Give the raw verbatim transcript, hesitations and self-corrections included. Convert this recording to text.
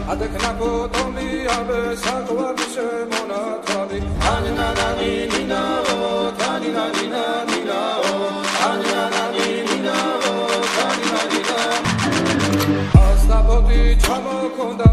Adeknapo tombi abe sakwa bishe mona trabi. Anina nani